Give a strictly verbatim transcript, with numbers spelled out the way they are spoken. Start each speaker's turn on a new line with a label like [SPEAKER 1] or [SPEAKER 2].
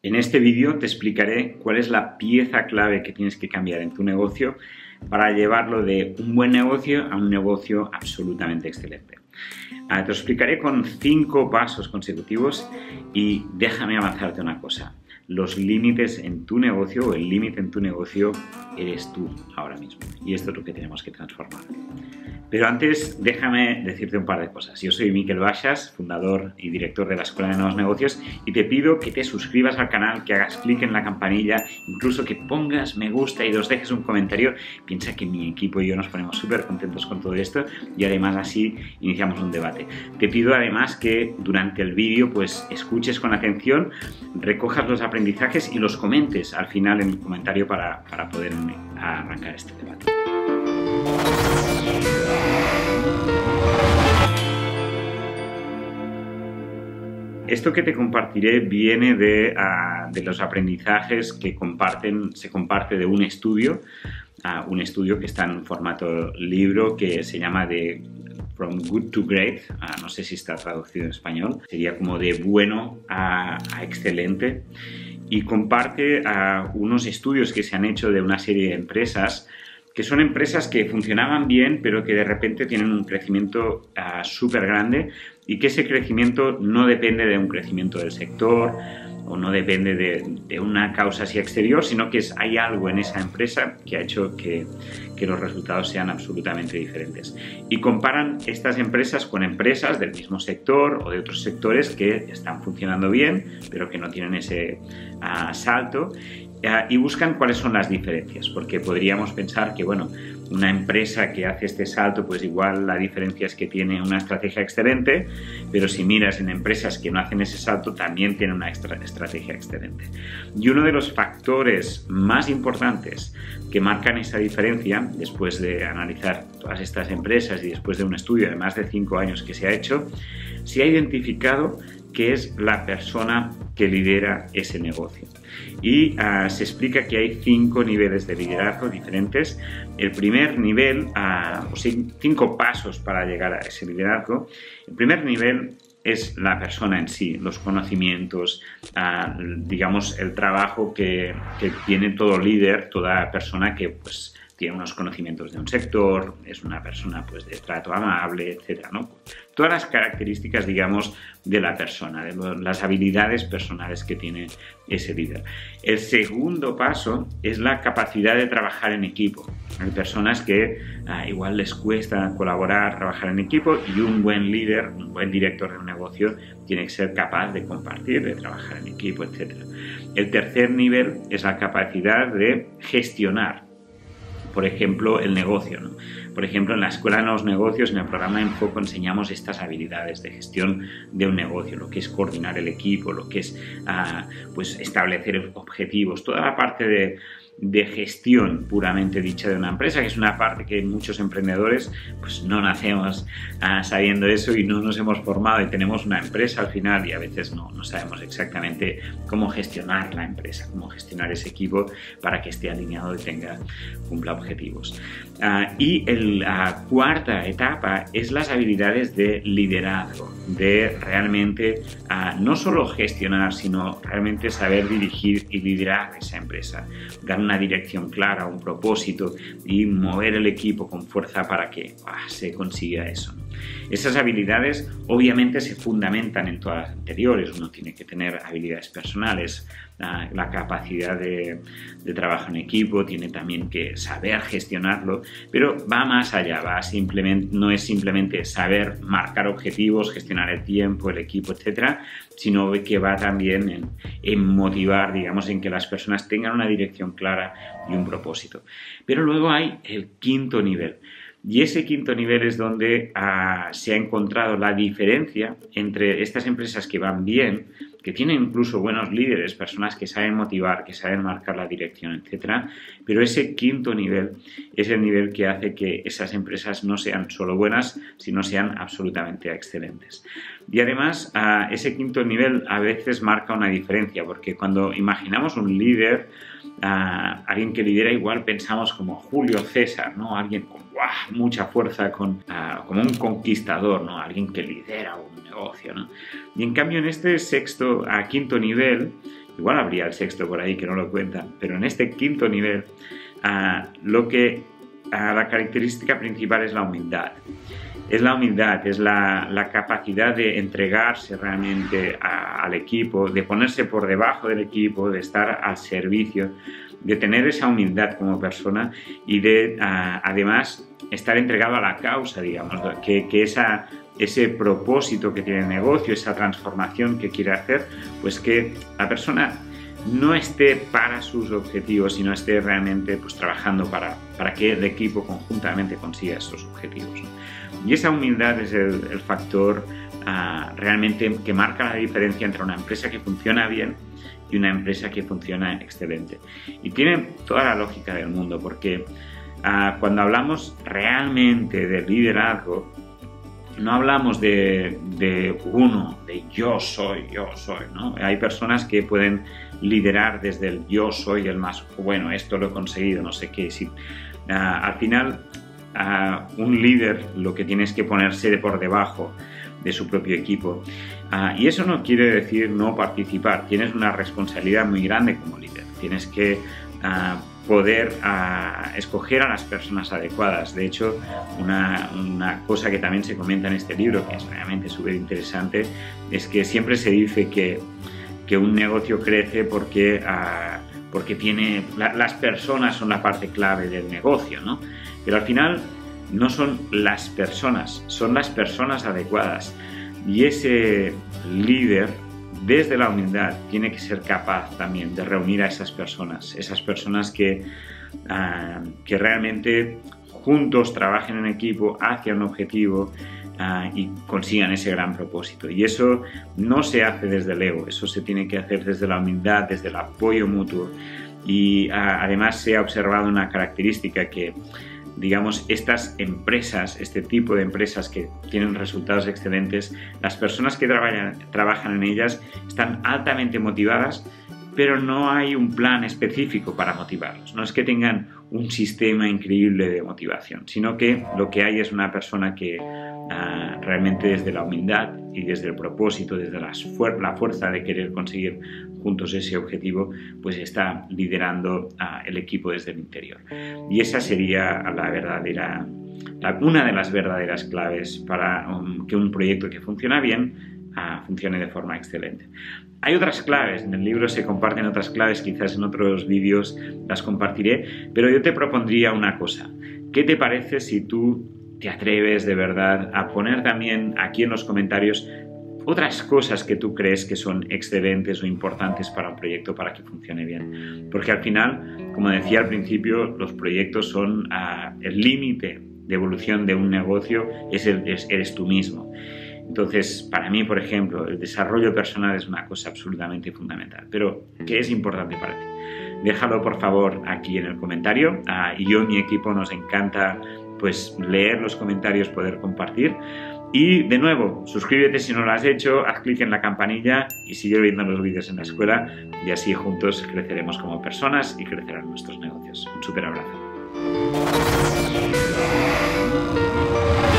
[SPEAKER 1] En este vídeo te explicaré cuál es la pieza clave que tienes que cambiar en tu negocio para llevarlo de un buen negocio a un negocio absolutamente excelente. Te lo explicaré con cinco pasos consecutivos y déjame avanzarte una cosa. Los límites en tu negocio o el límite en tu negocio eres tú ahora mismo. Y esto es lo que tenemos que transformar. Pero antes, déjame decirte un par de cosas. Yo soy Miquel Baixas, fundador y director de la Escuela de Nuevos Negocios, y te pido que te suscribas al canal, que hagas clic en la campanilla, incluso que pongas me gusta y nos dejes un comentario. Piensa que mi equipo y yo nos ponemos súper contentos con todo esto y además así iniciamos un debate. Te pido además que durante el vídeo pues escuches con atención, recojas los aprendizajes y los comentes al final en el comentario para, para poder arrancar este debate. Esto que te compartiré viene de, uh, de los aprendizajes que comparten, se comparte de un estudio, uh, un estudio que está en formato libro que se llama de From Good to Great, uh, no sé si está traducido en español, sería como de bueno a, a excelente, y comparte uh, unos estudios que se han hecho de una serie de empresas que son empresas que funcionaban bien, pero que de repente tienen un crecimiento uh, súper grande y que ese crecimiento no depende de un crecimiento del sector o no depende de, de una causa así exterior, sino que es, hay algo en esa empresa que ha hecho que, que los resultados sean absolutamente diferentes. Y comparan estas empresas con empresas del mismo sector o de otros sectores que están funcionando bien, pero que no tienen ese uh, salto. Uh, y buscan cuáles son las diferencias, porque podríamos pensar que, bueno, una empresa que hace este salto, pues igual la diferencia es que tiene una estrategia excelente, pero si miras en empresas que no hacen ese salto, también tienen una extra estrategia excelente. Y uno de los factores más importantes que marcan esa diferencia, después de analizar todas estas empresas y después de un estudio de más de cinco años que se ha hecho, se ha identificado que es la persona que lidera ese negocio. Y uh, se explica que hay cinco niveles de liderazgo diferentes. El primer nivel, uh, o sea, cinco pasos para llegar a ese liderazgo. El primer nivel es la persona en sí, los conocimientos, uh, digamos, el trabajo que, que tiene todo líder, toda persona que pues tiene unos conocimientos de un sector, es una persona pues de trato amable, etcétera, ¿no? Todas las características, digamos, de la persona, de lo, las habilidades personales que tiene ese líder. El segundo paso es la capacidad de trabajar en equipo. Hay personas que ah, igual les cuesta colaborar, trabajar en equipo, y un buen líder, un buen director de un negocio tiene que ser capaz de compartir, de trabajar en equipo, etcétera. El tercer nivel es la capacidad de gestionar, por ejemplo, el negocio, ¿no? Por ejemplo, en la Escuela de Nuevos Negocios, en el programa Enfoco, enseñamos estas habilidades de gestión de un negocio, lo que es coordinar el equipo, lo que es uh, pues establecer objetivos, toda la parte de, de gestión puramente dicha de una empresa, que es una parte que muchos emprendedores pues no nacemos uh, sabiendo eso y no nos hemos formado y tenemos una empresa al final y a veces no, no sabemos exactamente cómo gestionar la empresa, cómo gestionar ese equipo para que esté alineado y tenga, cumpla objetivos. Uh, y el, la cuarta etapa es las habilidades de liderazgo, de realmente uh, no solo gestionar, sino realmente saber dirigir y liderar esa empresa, dar una dirección clara, un propósito y mover el equipo con fuerza para que uh, se consiga eso. Esas habilidades obviamente se fundamentan en todas las anteriores. Uno tiene que tener habilidades personales, la, la capacidad de, de trabajo en equipo, tiene también que saber gestionarlo, pero va más allá, va simplemente, no es simplemente saber marcar objetivos, gestionar el tiempo, el equipo, etcétera, sino que va también en, en motivar, digamos, en que las personas tengan una dirección clara y un propósito. Pero luego hay el quinto nivel. Y ese quinto nivel es donde uh, se ha encontrado la diferencia entre estas empresas que van bien, que tienen incluso buenos líderes, personas que saben motivar, que saben marcar la dirección, etcétera. Pero ese quinto nivel es el nivel que hace que esas empresas no sean solo buenas, sino sean absolutamente excelentes. Y además, uh, ese quinto nivel a veces marca una diferencia, porque cuando imaginamos un líder, uh, alguien que lidera, igual pensamos como Julio César, ¿no? Alguien con ¡guau! Mucha fuerza, con, uh, como un conquistador, ¿no? Alguien que lidera un negocio, ¿no? Y en cambio en este sexto a quinto nivel igual habría el sexto por ahí que no lo cuentan, pero en este quinto nivel uh, lo que, uh, la característica principal es la humildad. Es la humildad, es la, la capacidad de entregarse realmente a, al equipo, de ponerse por debajo del equipo, de estar al servicio, de tener esa humildad como persona y de uh, además estar entregado a la causa, digamos, que, que esa, ese propósito que tiene el negocio, esa transformación que quiere hacer, pues que la persona no esté para sus objetivos, sino esté realmente pues, trabajando para, para que el equipo conjuntamente consiga esos objetivos. Y esa humildad es el, el factor uh, realmente que marca la diferencia entre una empresa que funciona bien y una empresa que funciona excelente. Y tiene toda la lógica del mundo, porque uh, cuando hablamos realmente de liderazgo, no hablamos de, de uno, de yo soy, yo soy, ¿no? Hay personas que pueden liderar desde el yo soy el más bueno, esto lo he conseguido, no sé qué. Si, uh, al final, uh, un líder lo que tiene es que ponerse por debajo de su propio equipo. Uh, y eso no quiere decir no participar. Tienes una responsabilidad muy grande como líder. Tienes que uh, poder uh, escoger a las personas adecuadas. De hecho, una, una cosa que también se comenta en este libro, que es realmente súper interesante, es que siempre se dice que, que un negocio crece porque, uh, porque tiene, la, las personas son la parte clave del negocio, ¿no? Pero al final no son las personas, son las personas adecuadas. Y ese líder, desde la humildad, tiene que ser capaz también de reunir a esas personas, esas personas que, uh, que realmente juntos trabajen en equipo hacia un objetivo uh, y consigan ese gran propósito. Y eso no se hace desde el ego, eso se tiene que hacer desde la humildad, desde el apoyo mutuo. Y uh, además se ha observado una característica que, digamos, estas empresas, este tipo de empresas que tienen resultados excelentes, las personas que trabajan, trabajan en ellas están altamente motivadas, pero no hay un plan específico para motivarlos. No es que tengan un sistema increíble de motivación, sino que lo que hay es una persona que uh, realmente desde la humildad y desde el propósito, desde las fuer la fuerza de querer conseguir juntos ese objetivo, pues está liderando uh, el equipo desde el interior. Y esa sería la verdadera, la, una de las verdaderas claves para um, que un proyecto que funciona bien uh, funcione de forma excelente. Hay otras claves, en el libro se comparten otras claves, quizás en otros vídeos las compartiré, pero yo te propondría una cosa. ¿Qué te parece si tú te atreves de verdad a poner también aquí en los comentarios otras cosas que tú crees que son excelentes o importantes para un proyecto para que funcione bien? Porque al final, como decía al principio, los proyectos son uh, el límite de evolución de un negocio, es el, es, eres tú mismo. Entonces, para mí, por ejemplo, el desarrollo personal es una cosa absolutamente fundamental. Pero, ¿qué es importante para ti? Déjalo, por favor, aquí en el comentario. Uh, y yo y mi equipo nos encanta pues, leer los comentarios, poder compartir. Y, de nuevo, suscríbete si no lo has hecho, haz clic en la campanilla y sigue viendo los vídeos en la escuela. Y así juntos creceremos como personas y crecerán nuestros negocios. Un súper abrazo.